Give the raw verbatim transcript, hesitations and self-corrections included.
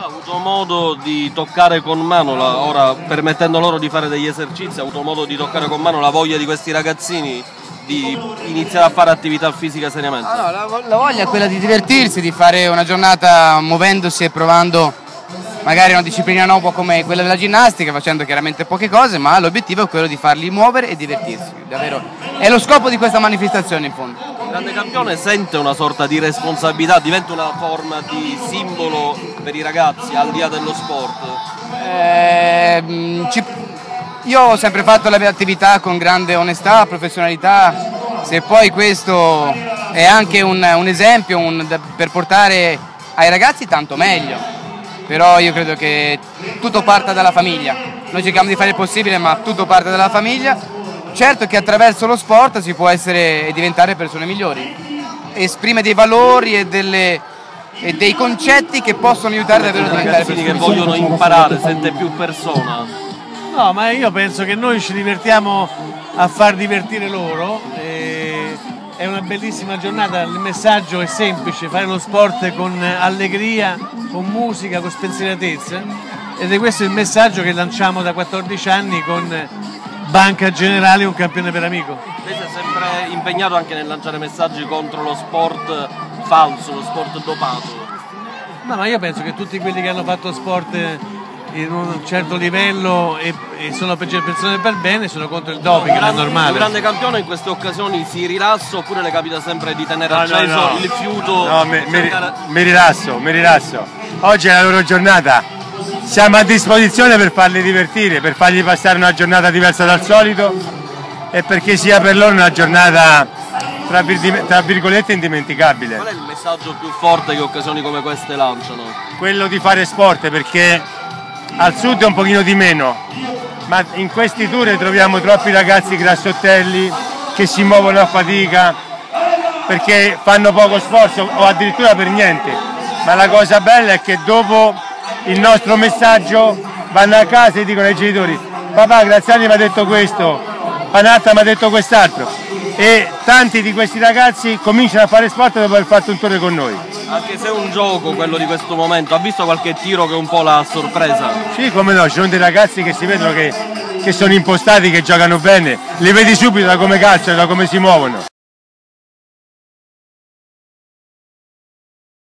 avuto modo di toccare con mano, la, ora permettendo loro di fare degli esercizi, ha avuto modo di toccare con mano la voglia di questi ragazzini di iniziare a fare attività fisica seriamente? Ah, no, la, la voglia è quella di divertirsi, di fare una giornata muovendosi e provando magari una disciplina nuova come quella della ginnastica, facendo chiaramente poche cose, ma l'obiettivo è quello di farli muovere e divertirsi, davvero. È lo scopo di questa manifestazione in fondo. Il grande campione sente una sorta di responsabilità, diventa una forma di simbolo per i ragazzi al di là dello sport? Eh, ci, io ho sempre fatto la mia attività con grande onestà, professionalità, se poi questo è anche un, un esempio un, per portare ai ragazzi tanto meglio. Però io credo che tutto parta dalla famiglia, noi cerchiamo di fare il possibile ma tutto parte dalla famiglia. Certo che attraverso lo sport si può essere e diventare persone migliori, esprime dei valori e, delle, e dei concetti che possono aiutare davvero a diventare persone che migliori. vogliono imparare, sente più persona. No, ma io penso che noi ci divertiamo a far divertire loro, e è una bellissima giornata, il messaggio è semplice, fare lo sport con allegria, con musica, con spensieratezza, ed è questo il messaggio che lanciamo da quattordici anni con Banca Generali, un campione per amico. Lei si è sempre impegnato anche nel lanciare messaggi contro lo sport falso, lo sport dopato. No, ma io penso che tutti quelli che hanno fatto sport in un certo livello e, e sono persone per bene sono contro il doping, no, è normale. Un grande campione in queste occasioni si rilassa oppure le capita sempre di tenere no, acceso no, no. il fiuto? No, mi, mi, mi rilasso, mi rilasso. Oggi è la loro giornata, siamo a disposizione per farli divertire, per fargli passare una giornata diversa dal solito e perché sia per loro una giornata tra, vir tra virgolette indimenticabile. Qual è il messaggio più forte che occasioni come queste lanciano? Quello di fare sport, perché al sud è un pochino di meno, ma in questi tour troviamo troppi ragazzi grassottelli che si muovono a fatica perché fanno poco sforzo o addirittura per niente, ma la cosa bella è che dopo il nostro messaggio vanno a casa e dicono ai genitori: papà Graziani mi ha detto questo, Panatta mi ha detto quest'altro, e tanti di questi ragazzi cominciano a fare sport dopo aver fatto un tour con noi. Anche se è un gioco quello di questo momento, ha visto qualche tiro che un po' l'ha sorpresa? Sì, come no, ci sono dei ragazzi che si vedono che, che sono impostati, che giocano bene, li vedi subito da come calciano, da come si muovono.